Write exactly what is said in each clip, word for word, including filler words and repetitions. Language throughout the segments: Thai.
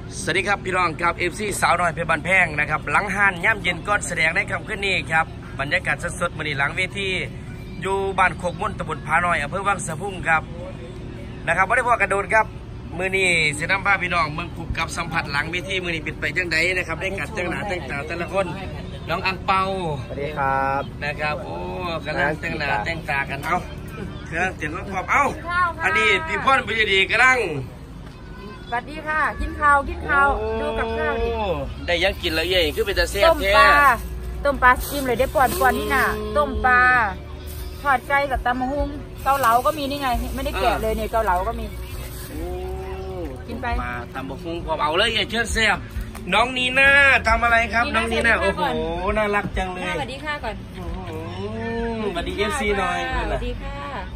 สวัสดีครับพี่น้องครับเอฟซีสาวน้อยเพชรบ้านแพงนะครับหลังห้านย่ำเย็นก้อนแสดงได้คำขึ้นนี้ครับบรรยากาศสดๆมือนี้หลังเวทีอยู่บ้านโคกมุ่นตำบลผาน้อยอำเภอวังสะพุ่งครับนะครับไม่ได้พอกระโดดครับมือนี้เสนำพาพี่น้องเมืองผูกกับสัมผัสหลังเวทีมือนี้ปิดไปจังใดนะครับได้กัดจังหนาแต่งตาแต่ละคนน้องอังเปาสวัสดีครับนะครับโอ้กำลังแต่งหนาแต่งตากันเอาเครื่องเสียงรถความเอาอันนี้พี่พ่อนพิจดีกำลังสวัสดีค่ะกินข้าวกินข้าวดูกับข้าวดิได้ยังกินแล้วยังคือเป็นตะเสียบต้มปลาต้มปลาซิมเลยได้ปอนปอนนี่น่ะต้มปลาทอดไก่กับตำมะฮุ่งเกาเหลาก็มีนี่ไงไม่ได้แกะเลยเนี่ยเกาเหลาก็มีกินไปมาตำมะฮุ่งพอเอาเลยอย่าเชิญเสียบน้องนีน่าทำอะไรครับน้องนีน่าโอ้โหน่ารักจังเลยสวัสดีค่ะก่อนสวัสดีเอฟซีหน่อยสวัสดีค่ะ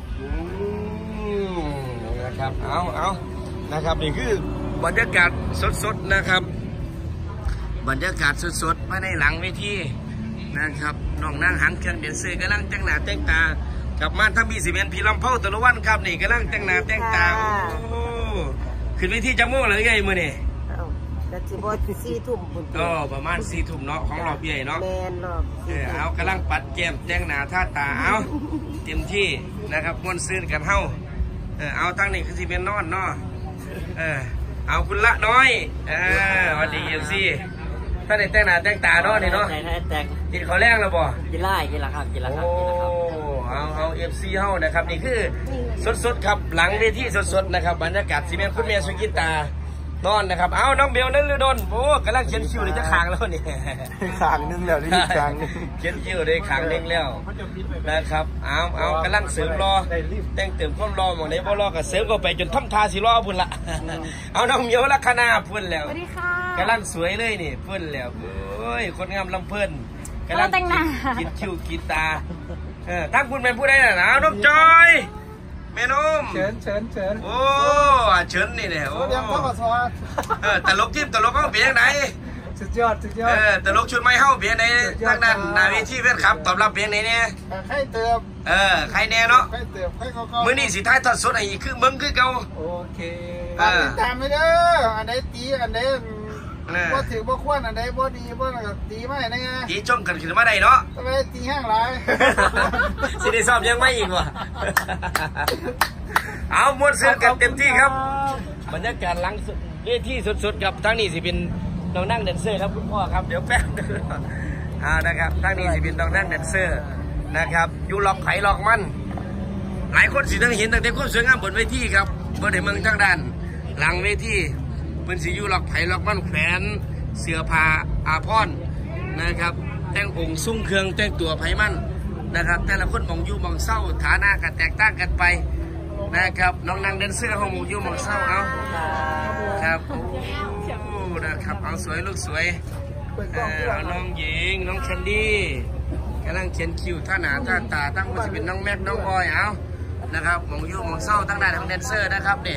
นะครับเอาเอานะครับนี่คือบรรยากาศสดๆนะครับบรรยากาศสดๆมาในหลังเวทีนะครับน้องนางหางเครื่องเด่นเสือกำลังแต่งหน้าแต่งตากับมาทั้งบีสิบเอ็นพีลำเผาตะลุวันครับนี่กำลังแต่งหน้าแต่งตาโอ้ขึ้นเวทีจะโม่เลยไงมือนี่แต่จีบอสสี่ทุ่มก็ประมาณสี่ทุ่มเนาะของเราใหญ่เนาะแมนรอบเออเอากำลังปัดแก้มแต่งหน้าท่าตาเอาเต็มที่นะครับม้วนซื่นกันเฮ้าเออเอาตั้งนี่คือสิเป็นนอนเนาะเออเอาคุณละน้อยเออวันดีเอ็มซีท่านได้แต่งหน้าแต่งตาเนาะนี่เนาะแต่งกินข้าวแรงแล้วบ่กินไล่กินละครับกินละครับโอ้เอาเอาเอฟซีเฮ้านะครับนี่คือสดๆครับหลังเวทีสดๆนะครับบรรยากาศซีเมนต์คุณเมียสุกิตานอนนะครับเอาน้องเบลนั่นลือโดนโอ้กำลังเขียนคิวเลยจะขางแล้วนี่ขางนึงแล้วนี่ขางเขียนคิวเลยขางนึงแล้วนะครับเอาเอากำลังเสริมรอแต่งเติมความรอหมดในบ่รอกับเสริมก็ไปจนทำทาสิรอพุ่นละเอาน้องเมียวลักษณะพุ่นแล้วกำลังสวยเลยนี่พุ่นแล้วโอ้ยคนงามลำเพิ่นกำลังกินคิวกินตาเออทั้งคุณเป็นผู้ใดน่ะน้องจอยแม่นุ่มเฉินเฉินเฉินโอ้เฉินนี่เนี่ยโอ้เดี๋ยวเข้ามาสอนเออตลกทิพย์ตลกเขาเปลี่ยนไหนสุดยอดสุดยอดเออตลกชุดไม้เข้าเปลี่ยนไหนทั้งนั้นนาวิชีเพื่อนครับตอบรับเปลี่ยนไหนเนี่ยใครเติมเออใครแน่เนาะใครเติมใครเขามือนี่สิท้ายทอดสดไอ้คือมึงคือเก่าโอเคตามไปเด้ออันไหนตีอันไหนบ่ถือบ่ควรอันไหนบ่ดีบ่ตีไม่นะไงตีจมกันขึ้นมาได้เนาะทำไมตีแห้งไรสิได้ซ้อมยังไม่อีกวะเอาม้วนเสื้อกันเต็มที่ครับบรรยากาศหลังเวทีสดๆครับทั้งนี้สิเป็นน้องนั่งแดนเซอร์ครับคุณพ่อครับเดี๋ยวแป๊บอ่านะครับทั้งนี้สิเป็นน้องนั่งแดนเซอร์นะครับอยู่หลอกไผ่หลอกมันหลายคนสิต้องเห็นตั้งแต่ความสวยงามบนเวทีครับบนในเมืองทั้งด้านหลังเวทีเป็นสิอยู่หลอกไผ่หลอกมันแขวนเสื้อผ้าอาภรณ์นะครับแต่งองค์ซุ้งเครื่องแต่งตัวไผ่มันนะครับแต่ละคนมองอยู่มองเศร้าฐานะกันแตกต่างกันไปนะครับน้องนางเดินเสื้อห้องมองอยู่มองเศร้าเอาครับโอ้นะครับเอาสวยลูกสวยเอาน้องหญิงน้องแคนดี้กำลังเขียนคิวท่าหนาท่าตาตั้งว่าจะเป็นน้องแม็กน้องบอยเอานะครับมองอยู่มองเศร้าตั้งได้ทั้งแดนเซอร์นะครับเนี่ย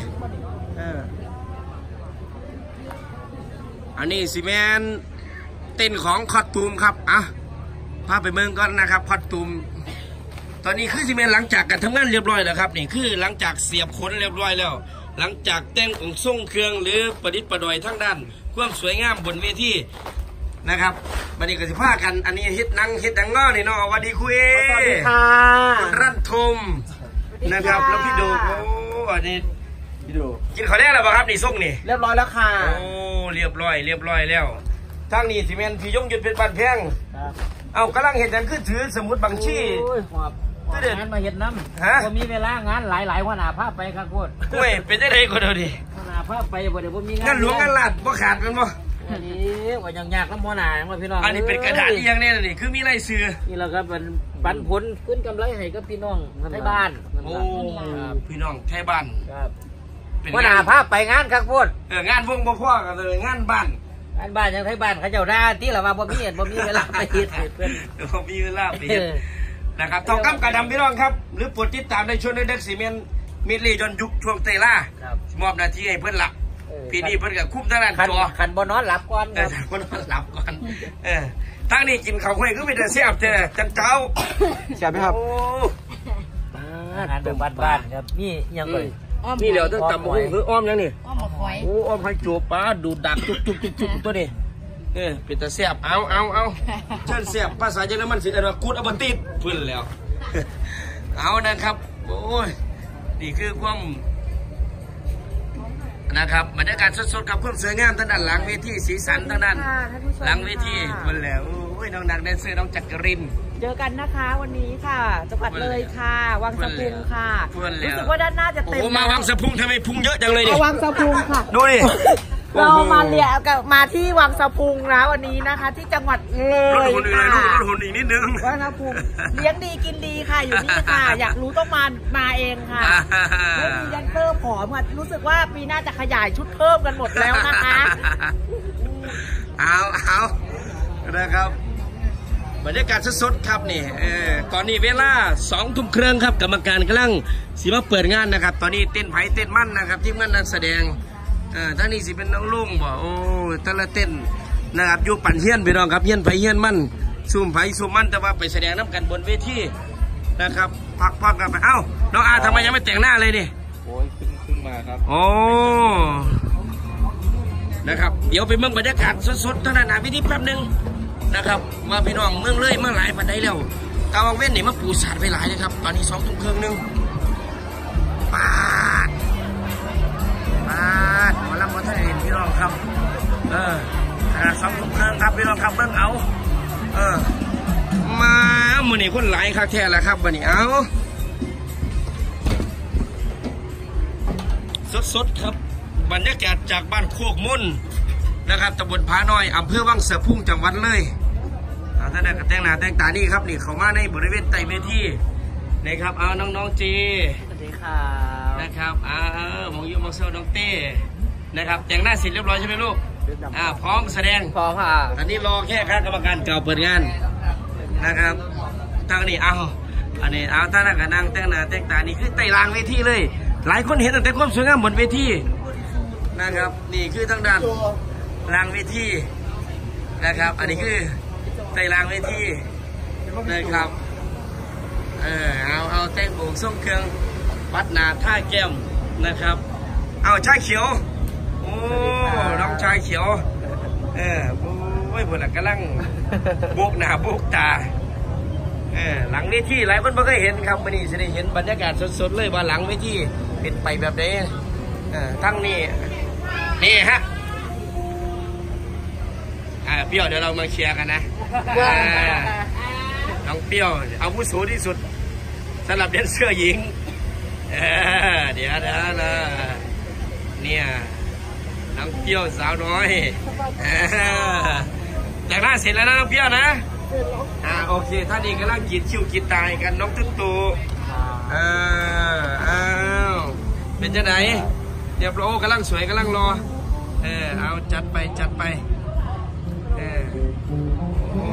อันนี้ซีเมนเต้นของคอดตูมครับอ่ะพาไปเมืองก่อนนะครับคอดตูมตอนนี้คือซีเมนหลังจากการทำงานเรียบร้อยแล้วครับนี่คือหลังจากเสียบขนเรียบร้อยแล้วหลังจากแต่งองค์ทรงเครื่องหรือประดิษฐ์ประดอยทั้งด้านความสวยงามบนเวทีนะครับบันนี้ก็สิพากันอันนี้เฮ็ดนังเฮ็ดดังง้อนี่เนาะสวัสดีคุยสวัสดีค่ะคุณรันทมนะครับแล้วพี่ดูโอ้อันนี้พี่ดูกินข้าวแดงแล้วป่ะครับนี่ส่งนี่เรียบร้อยแล้วค่ะโอ้เรียบร้อยเรียบร้อยแล้วทางนี้ซีเมนพี่ยงหยุดเป็นบ้านแพงเอากำลังเห็นกันคือถือสมุดบัญชีก็เดินมาเห็นน้ำฮะผมมีเวลางานหลายหลายวันหนาภาพไปครับพูดกล้วยเป็นได้ก็เดี๋ยวดิหนาภาพไปบ่เดี๋ยวผมมีงานงานหลวงงานหลัดบ่ขาดกันบ่อันนี้ว่ายังยากแล้วมอหนาว่าพี่น้องอันนี้เป็นกระดาษที่ยังเนี่ยนี่คือมีลายเสือนี่แหละครับเป็นปันผลขึ้นกำไรให้กับพี่น้องไทยบ้านโอ้พี่น้องไทยบ้านครับว่าหนาภาพไปงานครับพูดเอองานวงบ่พ่อกันเลยงานบ้านงานบ้านยังไทยบ้านเขาเจ้าหน้าที่เราว่าบ่มีบ่มีเวลาไปเฮ็ดเพิ่นบ่มีเวลาไปเฮ็ดนะครับทองคำกระดำพี่น้องครับหรือปวดติดตามในช่วงเด็กซีเมนมิดลีจนยุคช่วงเตล่ามอบหน้าที่ให้เพื่อนหลับปีนี้เพื่อนกับคุ้มทั้งนั้นตัวขันบนนอนหลับก่อนครับบนนอนหลับก่อนเออทั้งนี้กินข้าวห้อยก็ไม่ได้เสียบเจอจันเจ้าเสียบไหมครับอาหารแบบบ้านๆครับนี่ยังเลยนี่เหลียวตั้งแต่บุ้งคืออ้อมยังนี่อ้อมหมกหอยโอ้อ้อมให้จูบปลาดูดักจุกจุกจุกจุกตัวนี้เออเป็นตาเสียบเอาเอาเอาเชิญเสียบภาษาเยอรมันสิเรียกว่ากูดอับติดพื้นแล้วเอานะครับโอ้ยนี่คือความนะครับบรรยากาศสดๆกับความสวยงามทางด้านหลังเวทีสีสันทางด้านหลังเวทีมันแล้วโอ้ยน้องนางแดนเซอร์น้องจักรินเจอกันนะคะวันนี้ค่ะจังหวัดเลยค่ะวังสะพุงค่ะรู้สึกว่าด้านหน้าจะเต็มโอ้มาวังสะพุงทำไมพุงเยอะจังเลยเนี่ยวังสะพุงค่ะดูดิเรามาเรียกมาที่วังสะพุงนะวันนี้นะคะที่จังหวัดเลยค่ะรถหุ่นอีกนิดนึงวังสะพุงเลี้ยงดีกินดีค่ะอยู่นี่ค่ะอยากรู้ต้องมามาเองค่ะไม่มียันเพิ่มผอมค่ะรู้สึกว่าปีหน้าจะขยายชุดเพิ่มกันหมดแล้วนะคะเอาเอานะครับบรรยากาศสดๆครับนี่เออตอนนี้เวลาสองทุ่มครึ่งครับกรรมการกำลังสิมาเปิดงานนะครับตอนนี้เต้นไผ่เต้นมั่นนะครับทีมงานนักแสดงเออท่านนี้สิเป็นน้องลุงบ่โอ้แต่ละเต้นนะครับอยู่ปั่นเฮี้ยนพี่น้องครับเฮี้ยนไผ่เฮี้ยนมั่นซุ่มไผ่ซุ่มมั่นแต่ว่าไปแสดงน้ำกันบนเวทีนะครับพักพร้อมกันไปเอ้าน้องอาทำไมยังไม่แต่งหน้าเลยนี่โอ้ยขึ้นมาครับโอ้นะครับเดี๋ยวไปเมืองบรรยากาศสดๆเท่านั้นนะวิธีแป๊บนึงนะครับมาพี่น้องเมืองเลยมาหลายปันไดแล้วกาวางเว้นนี่มาปูสาดไปหลายเลยครับตอนนี้สองทุ่มครึ่งนึงปาดปาดหมอลำบอทะเลพี่น้องครับเออขนาดสองทุ่มครึ่งครับพี่น้องครับเบิ่งเอาเออมาหมู่นี่คนหลายคักแท้แล้วครับวันนี้เอาสดๆครับบรรยากาศจากบ้านโคกมุ่นนะครับตำบลผาน้อยอำเภอวังสะพุงจังหวัดเลยท่านนักแต่งหน้าแต่งตานี่ครับนี่เขามาในบริเวณใต้เวทีนะครับเอาน้องๆจีสวัสดีครับนะครับอ่ามองยูมองเซลน้องเต้นะครับแต่งหน้าเสร็จเรียบร้อยใช่ไหมลูกอ่าพร้อมแสดงพร้อมค่ะตอนนี้รอแค่คณะกรรมการเก่าเปิดงานนะครับทางนี้เอาอันนี้เอาท่านนักนั่งแต่งหน้าแต่งตานี่คือใต้รางเวทีเลยหลายคนเห็นตั้งแต่ความสวยงามบนเวทีนะครับนี่คือทางด้านรางเวทีนะครับอันนี้คือใต้รางเวทีนะครับเออเอาเอาแต่งโบกส่งเครื่องปัดหนาท่าแก้มนะครับเอาชายเขียวโอ้น้องชายเขียวเออโอ้ยพวกนั้นกำลังโบกหน้าโบกตาเออหลังเวทีหลายคนไม่เคยเห็นครับวันนี้จะได้เห็นบรรยากาศสดๆเลยว่าหลังเวทีเป็นไปแบบนี้เออทั้งนี้นี่ฮะอ่าเปรี้ยวเดี๋ยวเรามาเชียร์กันนะน้องเปรี้ยวอาวุโสที่สุดสำหรับแดนเซอร์หญิงเออเดี๋ยวนะนะเนี่ยน้องเปรี้ยวสาวน้อยแต่งหน้าเสร็จแล้วนะน้องเปรี้ยวนะอ่าโอเคท่านนี้กำลังกินคิวกินตายกันน้องตุ๊ตูเอออ้าวเป็นจะไหนเดี๋ยวโปรกำลังสวยกำลังรอเออเอาจัดไปจัดไปเออโอ้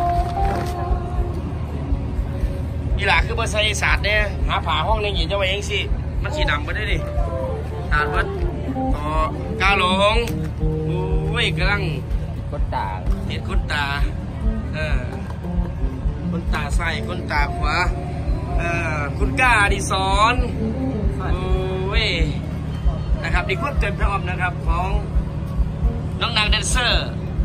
ยีหล่าคือภาษาอีสานเนี่ยหาผ่าห้องในหญิงจะไปเองสิมันสีดำไปได้ดิตาดวัดต่อกาหลงโอ้ยกำลังคนตาเห็นคนตาเออคนตาใส่คนตาขวาเออคุณก้าดิสอนโอ้ยนะครับดีควบเต็มพร้อมนะครับของน้องนางแดนเซอร์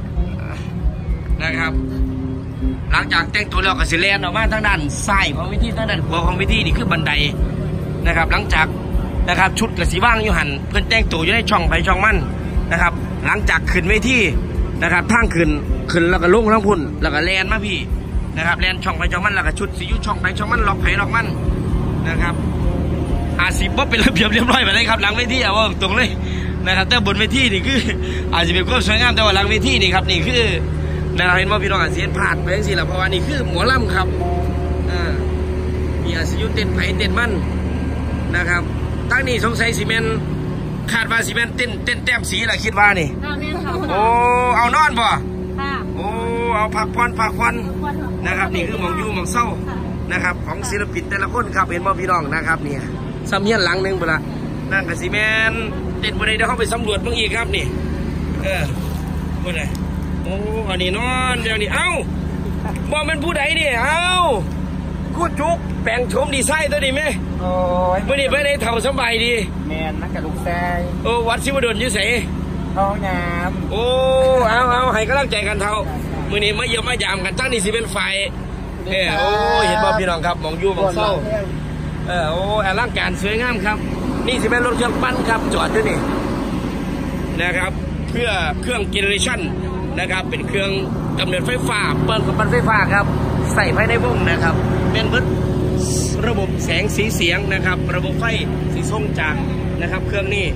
นะครับหลังจากแต่งตัวแล้วก็สิเลนออกมาทางด้านซ้ายของวิธีทางด้านขวาของวิธีนี่คือบันไดนะครับหลังจากนะครับชุดกับสีว่างอยู่หันเพื่อนแต่งตัวอยู่ในช่องไปช่องมั่นนะครับหลังจากขึ้นเวทีนะครับทางขึ้นขึ้นแล้วก็ลงทั้งพุ่นแล้วก็แลนมาพี่นะครับแลนช่องไปช่องมั่นแล้วก็ชุดสียุ่ช่องไปช่องมั่นล็อกไผ่ล็อกมั่นนะครับอาชีพว่าเป็นระเบียบเรียบร้อยไปเลยครับหลังเวทีเอาว่าตรงเลยนะครับแต่บนเวทีนี่คืออาจจะเป็นความสวยงามแต่ว่าหลังเวทีนี่ครับนี่คือเราเห็นว่าพี่น้องอาเซียนผ่านไปยังสิละเพราะว่านี่คือหมอลำครับอ่ามีอาชีพเต้นไผ่เต้นมั่นนะครับตั้งนี่สงสัยซีเมนคาดว่าซีเมนเต้นเต้นแต้มสีแหละคิดว่านี่โอ้เอานอนบ่โอ้เอาผักควันผักควันนะครับนี่คือหมองยูหมองเศร้านะครับของศิลปินแต่ละคนครับเห็นว่าพี่น้องนะครับเนี่ยซ้ำเฮียนหลังหนึ่งไปละนั่นกับซีเมนเต้นบนไหนเดี๋ยวเข้าไปสำรวจเมื่อกี้ครับนี่เออบนไหนโอ้อันนี้นอนเดี๋ยวนี้เอ้าบอมันผู้ใดเนี่ยเอ้าคู่จุกแบ่งชมดีไซน์ตัวนี้ไหมอโอ้ยมื่อนี้ไปในเท่าสบายดีแมนนักกระลูกแซ่โอ้วัดศิวดลอยู่ไสท้องน้โอ้เอาเอาให้กำลังใจกันเท่ามื่อนี้มาเยี่ยมมายามกันทั้งนี้สิเป็นไฟเออโอ้เห็นบ่พี่น้องครับมองอยู่มองเศร้าเออโอ้อลังการสวยงามครับนี่สิเป็นรถเครื่องปั้นครับจอดด้วยนี่นะครับเพื่อเครื่องเจเนอเรชั่นนะครับเป็นเครื่องกำเนิดไฟฟ้าเปิดกับปั้นไฟฟ้าครับใส่ภายในวงนะครับเป็นเบิดระบบแสงสีเสียงนะครับระบบไฟสีส้มจางนะครับเครื่องนี้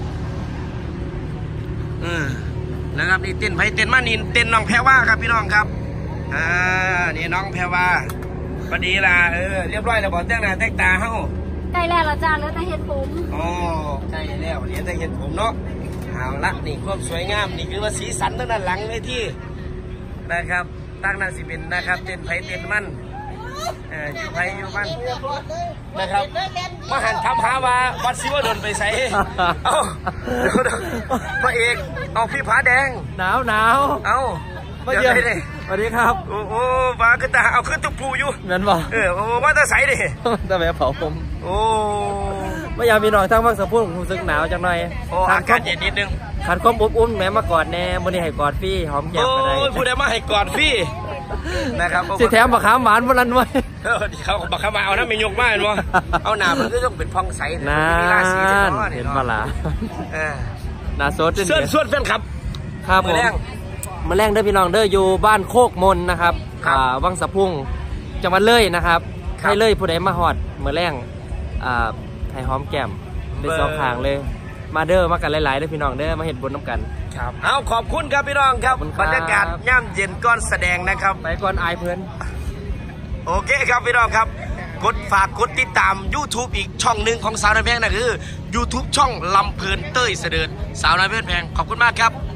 อ่านะครับนี่เต้นไผ่เต้นมานินเต้นน้องแพรว่าครับพี่น้องครับอ่านี่น้องแพรว่าพอดีล่ะเออเรียบร้อยแล้วบอกแต่งหน้าแต่งตาเฮ้าใกล้แล้วละจ้าเหลือแต่เห็ดผมอ๋อใช่แล้วเหรียญแต่เห็นผมเนาะเอาละนี่ความสวยงามนี่คือว่าสีสันตั้งแต่หลังเลยที่นะครับตั้งนั้นสิเป็นนะครับเต้นไผ่เต้นมันเอออยู่ไผ่อยู่มันนะครับมาหันทำหาว่าวัดศิวดลไปใส่เอ้าพระเอกเอาพี่ผาแดงหนาวหนาวเอามาเยอะเลยสวัสดีครับโอ้โหมาขึ้นตาเอาขึ้นตุกปูอยู่แม่นบ่เออโอ้มาตาใสดิแต่แม่เผาผมโอ้ไม่อยากมีหน่อยทั้งวักสะพุ่งรู้สึกหนาวจังหน่อยโอ้อากาศเย็นนิดนึงขันความอบอุ่นแม่มากอดแน่มื้อนี้ให้กอดพี่หอมแก้มโอ้กันได้ยผู้ใดมาให้กอดพี่นะครับสิแถมบักขามหวานบ่ลันไว้เออเขาบักขมาเอาน้ำมียกมาเห็นบ่เอาหนามันก็ต้องเป็นพองใสนานมีราศีเนาะเห็นปะล่ะเออหนาโซดส่วนส่วนแฟนคลับครับผมมื้อแรงมาแรงเด้อพี่น้องเด้ออยู่บ้านโคกมนนะครับครับอ่าวังสะพุ่งจังหวัดเลยนะครับครับให้เลยผู้ใดมาฮอดมื้อแรงอ่าให้หอมแก้มได้สองทางเลย มาเด้อมากันหลายๆเด้อพี่น้องเด้อมาเห็นบุญน้ำกันครับเอาขอบคุณครับพี่น้องครับขอบคุณครับบรรยากาศย่ำเย็นก้อนแสดงนะครับไปก่อนอายเพื่อนโอเคครับพี่น้องครับกดฝากกดติดตาม YouTube อีกช่องหนึ่งของสาวน้อยแพงนะคือ YouTube ช่องลำเพลินเต้ยเสด็จสาวน้อยเพลินแพงขอบคุณมากครับ